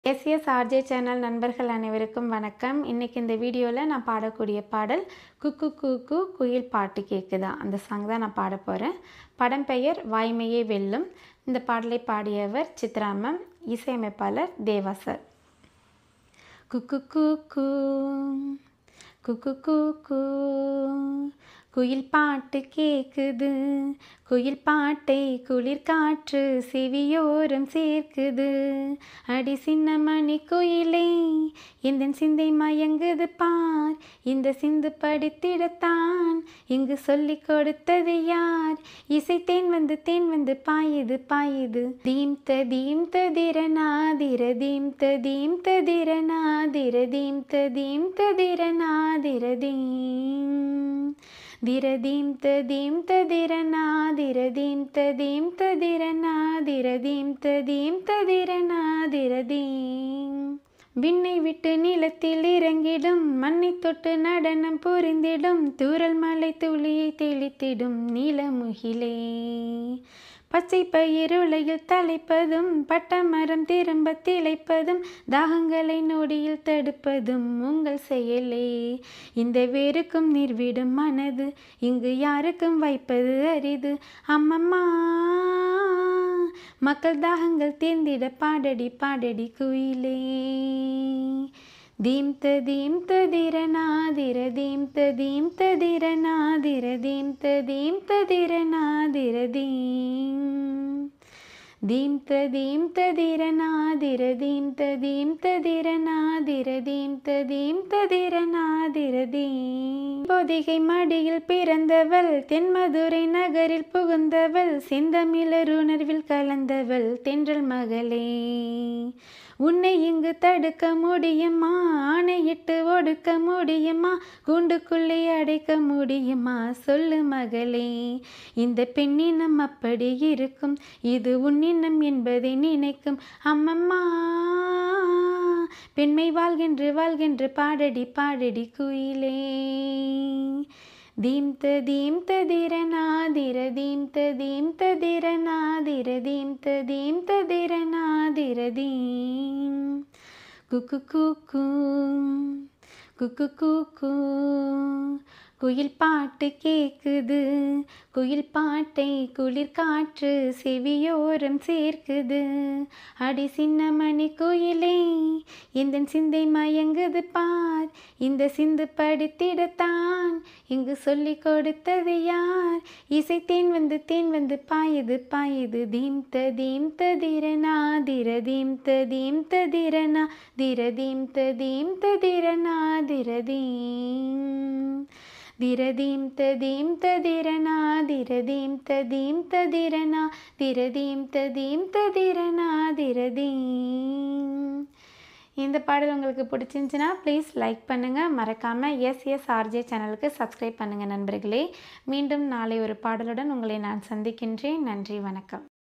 எஸ்எஸ்ஆர்ஜே channel நண்பர்கள் அனைவருக்கும் வணக்கம். இன்றைக்கி இந்த வீடியோவில் நான் பாடக்கூடிய பாடல் குக்கு கூக்கு குயில் பாட்டு கேட்குதா அந்த சாங் தான் நான் பாட போகிறேன். படம் பெயர் வாய்மையே வெல்லும். இந்த பாடலை பாடியவர் சித்ராமம், இசையமைப்பாளர் தேவா சார். குக்கு கூக்கு குக்கு கூக்கு குயில் பாட்டு கேட்குது, குயில் பாட்டை குளிர் காற்று செவியோரம் சேர்க்குது. அடி சின்ன மணி குயிலே இந்த சிந்தை மயங்குது பார், இந்த சிந்து படித்திடத்தான் இங்கு சொல்லி கொடுத்தது யார்? இசை தேன் வந்து பாயுது பாயுது. தீம் ததிர நாதிர தீம் ததிர நாதிர தீம் ததிர நாதிர தீம் திரதீம் ததிர நாதிர தீம் ததிர நாதிர தீம் ததிர நாதிர தீம். விண்ணை விட்டு நிலத்தில் இறங்கிடும், மண்ணை தொட்டு நடனம் புரிந்திடும், தூறல் மலை துளியை தெளித்திடும் நீலமுகிலே. பச்சை பயிருளையில் தலைப்பதும், பட்டமரம் திரும்ப திளைப்பதும், தாகங்களை நொடியில் தடுப்பதும் உங்கள் செயலே. இந்த வேருக்கும் நீர்விடும் மனது இங்கு யாருக்கும் வைப்பது அரிது. அம்மம்மா மக்கள் தாகங்கள் தீர்ந்திட பாடடி பாடடி குயிலே. தீம் ததிர நாதிர தீம் ததிர நாதிர தீம் ததிர நாதிர தீம். தீம் ததிர நாதிர தீம் ததிர நாதிர தீம் ததிர நாதிர தீம். பொதிகை மடியில் பிறந்தவள், தென்மதுரை நகரில் புகுந்தவள், செந்தமிழர் உணர்வில் கலந்தவள் தென்றல் மகளே. உன்னை இங்கு தடுக்க முடியுமா? ஆணையிட்டு ஒடுக்க முடியுமா? கூண்டுக்குள்ளே அடைக்க முடியுமா? சொல்லு மகளே. இந்த பெண்ணினம் அப்படி இருக்கும், இது உன்னினம் என்பதை நினைக்கும். அம்மம்மா பெண்மை வாழ்கின்று பாடடி பாடடி குயிலே. தீம் ததிர நாதிர தீம் ததிர நாதிர தீம் ததிர நாதிர தீம். குக்கு கூக்கு குக்கு கூக்கு குயில் பாட்டு கேட்குது, குயில் பாட்டை குளிர் காற்று செவியோரம் சேர்க்குது. அடி சின்ன மணி குயிலே இந்த சிந்தை மயங்குது பார், இந்த சிந்து படித்திடத்தான் இங்கு சொல்லி கொடுத்தது யார்? இசை தேன் வந்து பாயுது பாயுது. தீம் ததிர நாதிர தீம் ததிர நாதிர தீம் ததிர நாதிர தீம். திரதீம் ததிர நாதிர தீம் ததிர நாதிர தீம் ததிர நாதிர தீம். இந்த பாடல் உங்களுக்கு பிடிச்சிருந்துச்சுன்னா ப்ளீஸ் லைக் பண்ணுங்கள். மறக்காமல் எஸ்எஸ்ஆர்ஜே சேனலுக்கு சப்ஸ்கிரைப் பண்ணுங்கள் நண்பர்களே. மீண்டும் நாளை ஒரு பாடலுடன் உங்களை நான் சந்திக்கின்றேன். நன்றி, வணக்கம்.